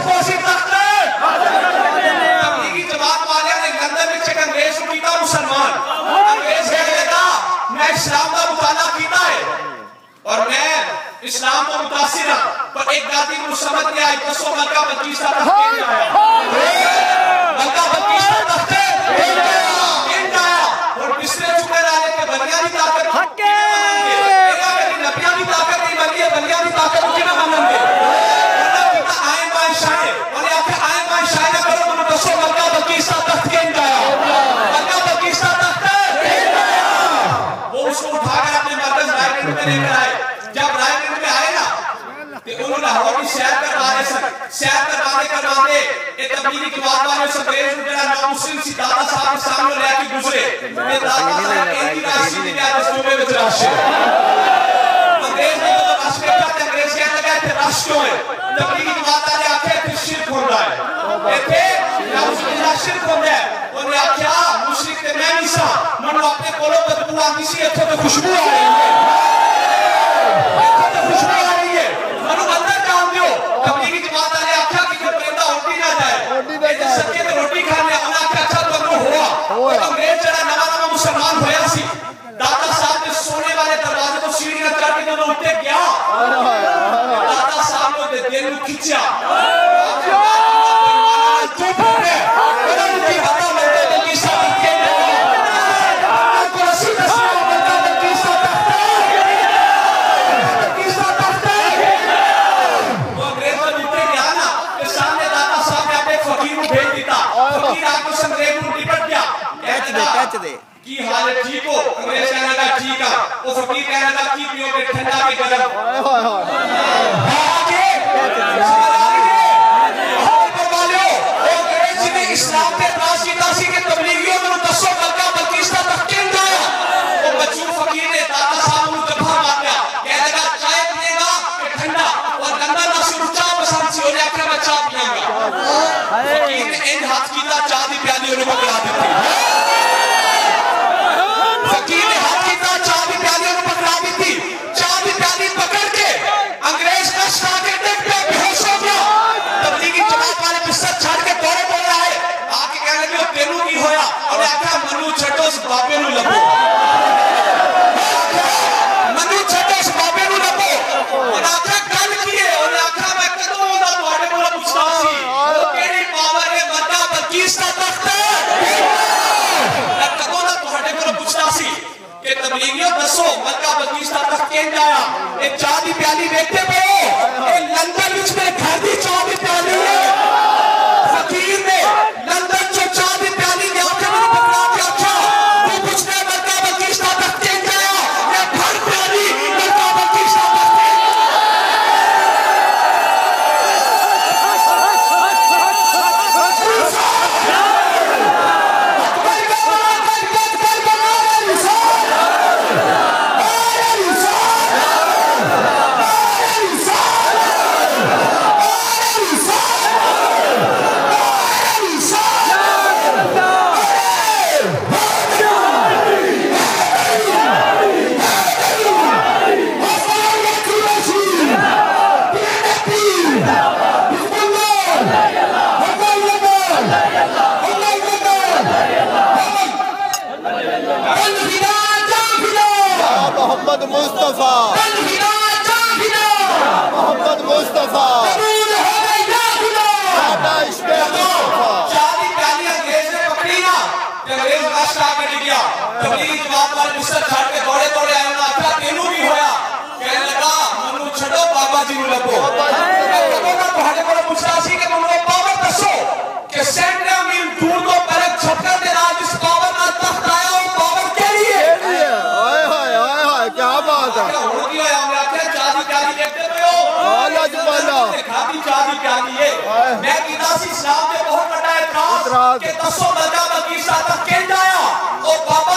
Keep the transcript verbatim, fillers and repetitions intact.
पोसी तख्त तबलीगी जमात वाले ने लंदन में एक अंग्रेज को कीता मुसलमान अंग्रेज कहता मैं इस्लाम का मुताला कीता है और मैं इस्लाम को मुतासिर हां पर एक दादी को समझ नहीं आई दसो मक्का बत्तीस का तख्त आया मक्का बत्तीस का तख्त आया और बिस्तर चुके रहने के बनिया की ताकत हक है मेरा कभी नबिया की ताकत नहीं बनी है बनिया की ताकत की ना मानेंगे मतलब कितना आए माय शाय और आके आए माय शाय ना करो तो दसो मक्का बत्तीस का तख्त आया मक्का बत्तीस का तख्त आया वो उसको उठाकर अपने मरकज रायगढ़ में लेकर आए जब रायगढ़ में आए ना तो उन्होंने लाहौर की सैर करवा रहे सर सैर करवाने करवाते एक तबलीगी जमात वाले से अंग्रेज जरा नामुस्लिम सी दादा साहब के सामने लेके गुजरे ये दादा साहब एक ही राशि नहीं आ सूबे में राशि अंग्रेज ने तो राशि का अंग्रेज कहने लगा थे राशि क्यों है तबलीगी जमात वाले आके फिर शिरक होता है थे नामुस्लिम शिरक होता है उन्हें आख्या मुशरिक ते मैं नहीं सा मनो अपने कोलों बदबू आती सी इत्थे तो खुशबू आ रही है इत्थे तो खुशबू आ रही है मनो अंदर जान दियो तबलीगी जमात वाले आख्या कि कोई बंदा उल्टी ना जाए ये सच्चे ते रोटी खाने उन्हें आख्या अच्छा तो अगर हुआ तो अंग्रेज जरा नवा नवा मुसलमान होया सी दादा साहब ने सोने वाले दरवाजे को सीढ़ियां चढ़ के जब उठते गया दादा साहब ने दिल को खींचा की हाल है ठीक हो अंग्रेज कहने लगा ठीक है वो फकीर कहने लगा की पियोगे ठंडा के गरम हाय हाय हाय आगे हाय परवालियो वो अंग्रेज ने इस्लाम के पास की तासी के तबलीगियों में दसो मक्का बत्तीस का तख्त आया वो बच्चू फकीर ने दादा साहब को जफा मार दिया कहने लगा चाय पिएगा कि ठंडा और गंदा ना सिर्फ चाय पसंद सी हो जाए कि मैं चाय पियूंगा फकीर ने इन हाथ की ता चाय दी प्याली उन्हें पकड़ा दी फकीर ने हाथ की तरह चाय की प्याली उन्हें पकड़ा दी थी चाय की प्याली पकड़ के अंग्रेज का स्टाके देख पे बेहोश हो गया तबलीगी जमात वाले बिस्तर छाड़ के दौड़े दौड़े आए आके कहने लगे तेनू की होया और आखा मनु छटो इस बाबे नु लबो मनु छटो इस बाबे नु लबो और आखा गल की है और आखा मैं कदों ओदा ਤੁਹਾਡੇ ਕੋਲ ਪੁੱਛਦਾ ਸੀ ਉਹ ਕਿਹੜੀ ਪਾਵਰ ਹੈ ਮੱਕਾ बत्तीस का तख्त के तबलीगियों दसो मक्का बत्तीस का तख्त केंद्र आया एक चाय की प्याली देखते पे हो ये लंदन विच मेरे घर की चाय की प्याली है फकीर ने लंदन चो चाय की प्याली ले आके मैंने पकड़ा के आख्या तू पूछने मक्का बत्तीस का तख्त केंद्र आया मैं घर प्याली मक्का बत्तीस का तख्त मोहम्मद मुस्तफा मोहम्मद मुस्तफा साडा इश्क मुस्तफा चाली प्याली अंग्रेज ने पकड़ी ना अंग्रेज बादशाह आके ले गया तबलीगी जमात वाले बिस्तर छाड़ के दौड़े दौड़े आए ना आखा तेनू भी होया कहने लगा मनु छड़ो बाबा जी नु लबो कदों ना ਤੁਹਾਡੇ ਕੋਲ ਪੁੱਛਦਾ ਸੀ ਕਿ ਮੈਨੂੰ ਪਾਵਰ ਦੱਸੋ कि सैकड़ों मील दूर को परख छपकर दे राज इस पावर का तख्त आया वो पावर केड़ी है हाय हाय हाय हाय क्या बात है हो गया हमने आखिर चादी प्याली देखते पे हो आला जुबाला खाती चादी प्याली है मैं कीता सी इस्लाम पे बहुत बड़ा एतराज कि दसो मक्का बत्तीस का तख्त केंद्र आया और बाबा